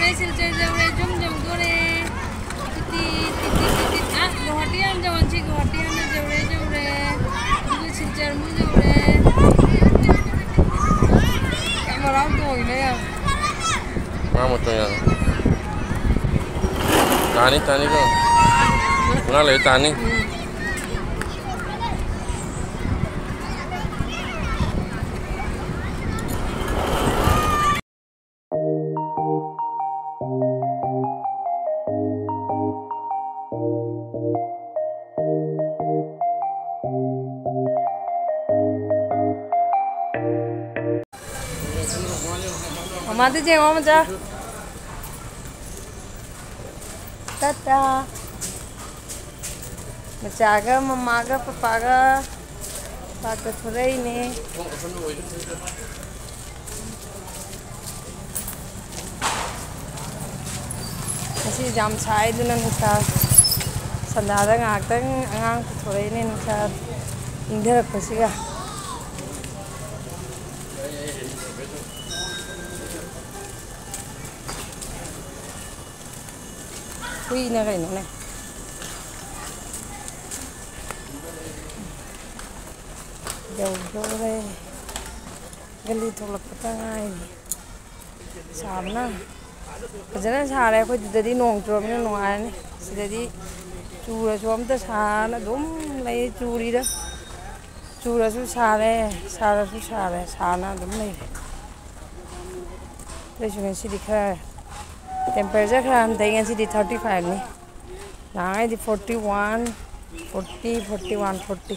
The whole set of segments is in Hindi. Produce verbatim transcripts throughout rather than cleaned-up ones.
जौरे सिलचर जौरे जुम जुम जौरे तिति तिति तिति आ गुवाहाटीयान जवानसी गुवाहाटीयान जौरे जौरे दुगु सिलचर मु जौरे कैमरा दोइने या मा मोto ya tani tani ko una le tani Mati je mama ja. Tata. Macaga, mamaga, papaga. Pakai thurai ni. Masih jam saya tu nanti sah. Sandara ngakak ngang thurai ni nanti sah. Indah pasti ya. Quy này cái này dầu vô đây gali thuộc lập cái ngay sám na cái này sá này phải từ đi nông trường nó nông ai này từ đi chu là chu tới sá nó đúng lấy chu đi đó chu là chu sá này sá là chu sá này sá nó đúng này đây chúng mình sẽ đi khai temperature khá thấy ngay thì thirty-five này, này thì forty-one, forty, forty-one, forty.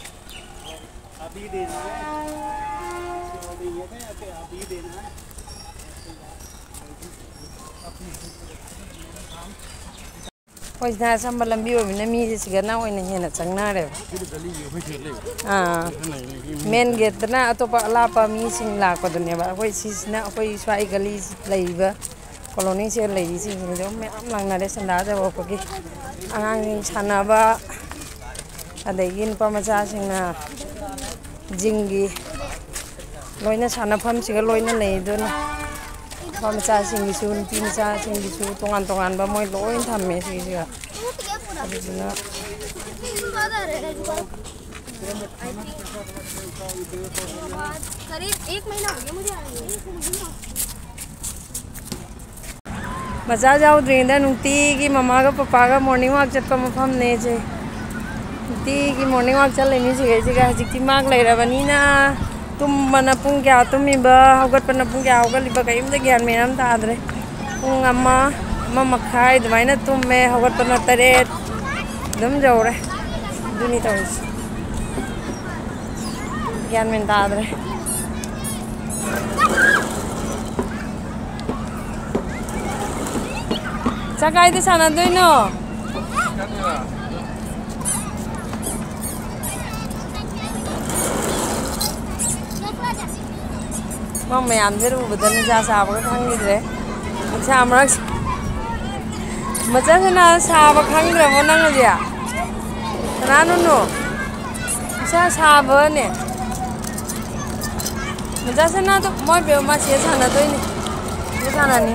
Ôi na sao mà làm biểu mình mi thì chỉ cái nào này hiện là trắng na đấy. À, main gate na atau pak lapa mi sing la ko dunia ba, ôi sis na ôi xoay gali lấy ba. Koloni sih lagi sih, jadi om am lang nade sandal je bawa pergi. Angang sana ba, ada ingin pemaca sing na jinggi. Loina sana pam sih kalau loina leh itu na pemaca sing gisu, pemaca sing gisu, tongan tongan ba moi loin thamme sih sih. Tapi cina. करीब एक महीना हो गया मुझे मजा जाओ द्रिंदा नुक्ति की मम्मा का पापा का मॉर्निंग वॉक चल पम फम ने जे नुक्ति की मॉर्निंग वॉक चल लेनी चाहिए जी का जिक्ति मार्क ले रहा बनी ना तुम मना पुंग क्या तुम इबा होगत पन्ना पुंग क्या होगा लिबा कहीं में ज्ञान में हम तादरे पुंग अम्मा अम्मा मखाई दवाई ना तुम मैं होगत पन्ना तरे दम जाओ रे दुनी तो ज्ञान में तादरे Cakap itu sana tu ino. Mama yang ambil bukan jasa apa kan gitu deh. Macam amrak. Macam sana sahabat kan gitu mana aja. Sana nunu. Macam sahabat ni. Macam sana tu mau beli macam sana tu ini. Ini sana ni.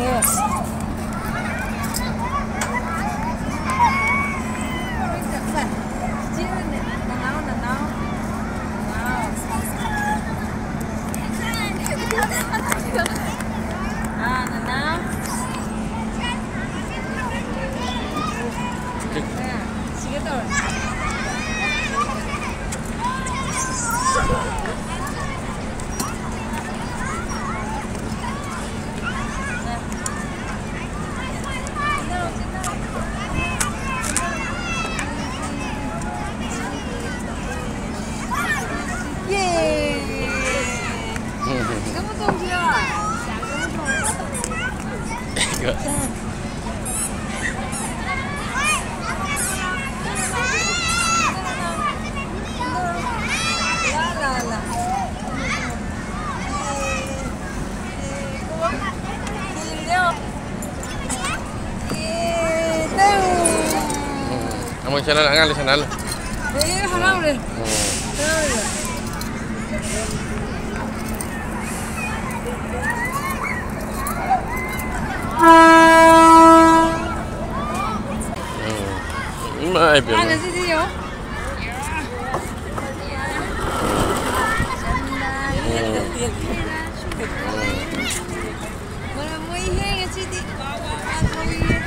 Kamu channel angal channel. Eh, halal deh. Halal. Mai pe. Mana sih dia? Mana mau ihe yang sih di bawah atau ihe?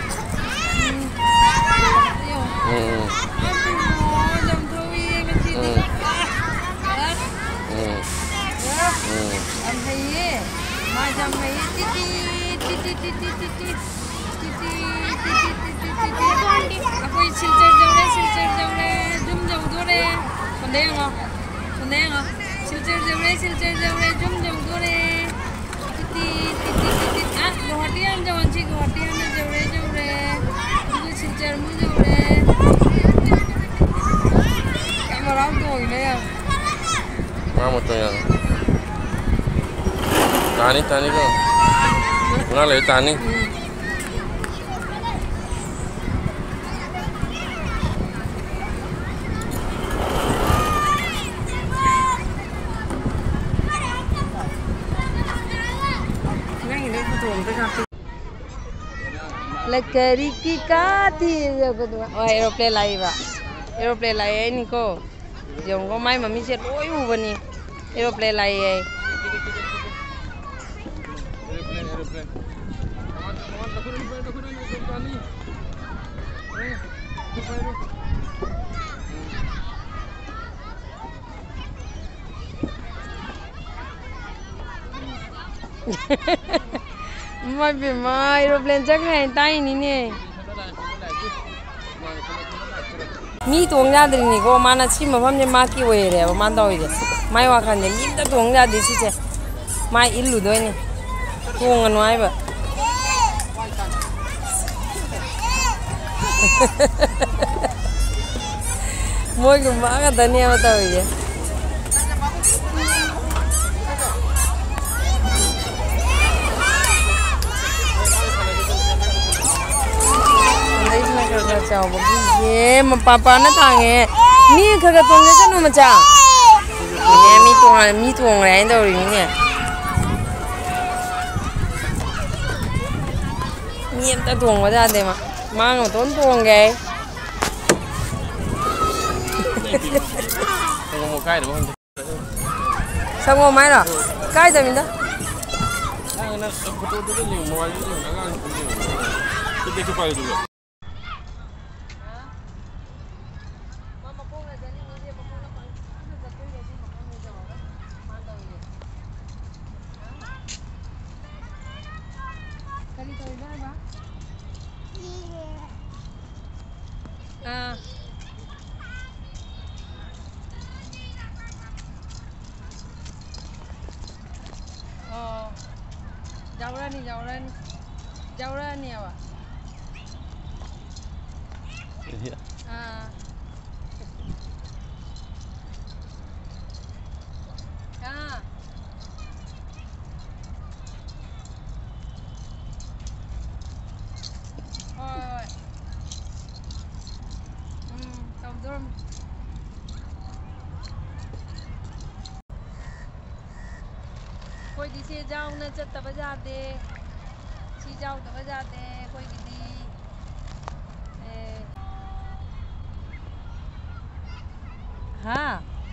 Hmm. Jam tu ihe yang sih di. Hmm. Hmm. Jam ihe, macam ihe titi titi titi titi titi titi. Aku silcer jauh le, silcer jauh le, jum jauh tu le. Kondeh ngah, kondeh ngah. Silcer jauh le, silcer jauh le, jum jauh tu le. Titi titi titi. Ah, Guwahatian jauh sih, Guwahatian jauh le jauh le. Itu silcer mu jauh le. Kamu orang tu ini ya? Mana tu yang? Tani tani tu. Mana le tani? Lekari ki kati oh aeroplane lai ba aeroplane lai ni ko jong ko mai mami se loi u bani aeroplane lai ai mai be mai aeroplane chắc ngày tay ni ne mi tong ja de ni ko mana chi ma pham ne ma ki we re ba man doi de mai wa khan de mi ta tong ja de si che mai il lu doi ni tong an wai ba moi ko ma ga da ni ma ta we chào bố ye mà papa nó thằng nghe mi khờ khờ tuồng cái nó mà chả nghe mi tuồng mi tuồng này đâu rồi nghe mi em ta tuồng vào ra đây mà mang một tốn tuồng kìa Không một cái được không? Sao ngô máy rồi cái gì mình đó Nó foto tu tu link mobile tu nak kan tu dia cepat dulu. À. Ờ. Jauh lah ni, jauh lah ni. Jauh lah ni apa? Iya. Ah. Ah. Oi. Hmm, tôm tôm. कोई दिसे जाओ न चत बजा दे सी जाओ तो बजा दे कोई दी हाँ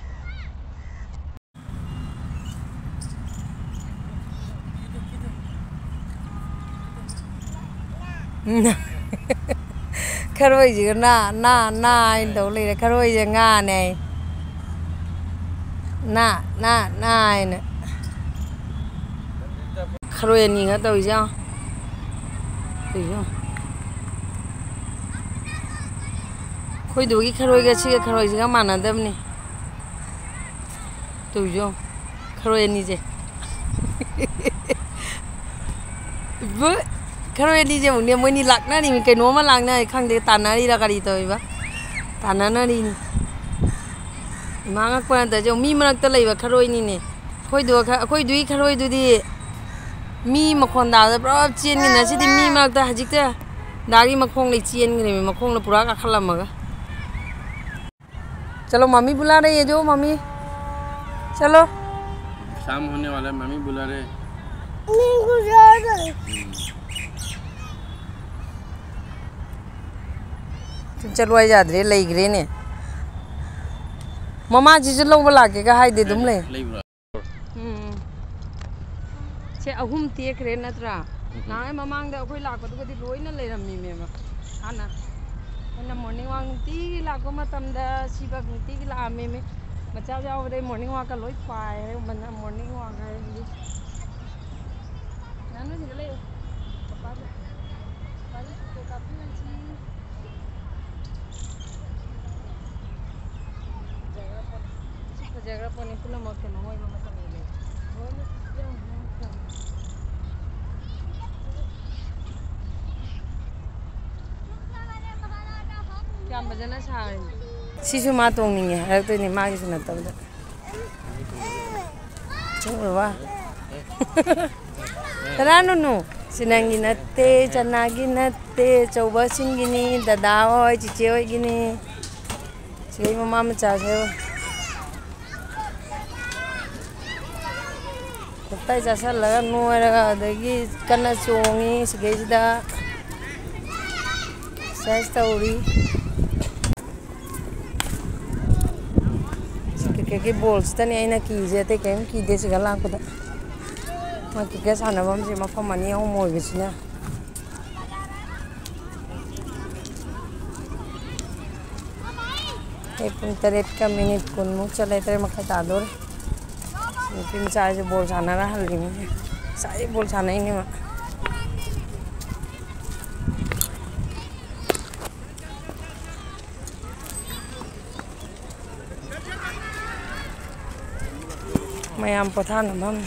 khơi gì na na na đâu lấy khơi gì nga này na na na này khơi gì hết rồi sao rồi sao khơi đủ cái khơi cái gì cái khơi gì cái mà nó đâm nè rồi sao khơi gì chứ bữa khơi gì chứ một niềm mới đi lạc na đi mình cái nố mà lạc na khang để tàn na đi ra cái gì thôi bác tàn na na đi mang cái quan tới cho mi mà tới lấy vào khơi gì nè khơi đủ khơi đủ cái khơi đủ đi mi mà còn đào ra bao chiên cái này sẽ đi mi mà ta hạch thế đào đi mà không lấy chiên cái này mà không là pura cả khăn làm mà चलो मम्मी बुला रही है जो मम्मी चलो शाम होने वाला है मम्मी बुला रहे नहीं गुजरा रहे चलो यादरे लेग्रेने ममा जी लौब लाके का हाइदे दुम ले से अहुम तेखरे नत्रा ना ममांग दा अखोय लाको दुगदी लोइना लेरम्मी मेमा हाना अना मॉर्निंग वाक नुती लाको मतमदा सिबा नुती लामे मे मचा जावदे मॉर्निंग वाक का लोइ पाए मना मॉर्निंग वाक है नानु सिगले पापा पानी तो काफी अच्छी जगह पर जगह पर निकला मत के नोय मत मिले क्या बजना सारे सिसु मा तोंनिंगे हरतोनी मागी सुनतबदा चोरवा तरानुनु सिनंगी नत्ते चन्नागी नत्ते चौबा सिंगिनी दादा होय चिचे होय गिनी सिगै ममा मचा से तत्ताय जासलगा नोयरगा अदगी कन्ना चोंगी सिगैसिदा साइज तौरी के बॉल्स तने आइना कीजे ते केम कीदे सिगा लाकोदा मा के सानबम से मफम अनि औ मोय बिसिना ए पुंग तरेट का मिनट कुन मुक चले तरे मखा तादोर तीन चार से बॉल साना रहा हल्दी में सारे बॉल साना ही नहीं मा मैम पथान हम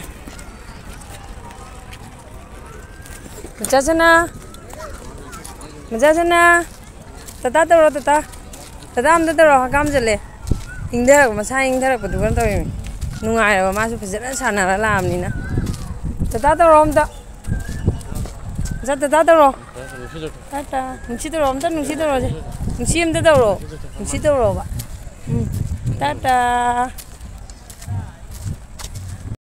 मजा चना मजा चना तता तौर तता तता हम तौर काम चले इंधर मसा इंधर पदुगन तौर नुंगायबा मासु फजरा सानारा लामनिना तता तौर हम ता जा तता तौर टाटा नुसी तौर हम ता नुसी तौर नुसी हम ता तौर नुसी तौर बा टाटा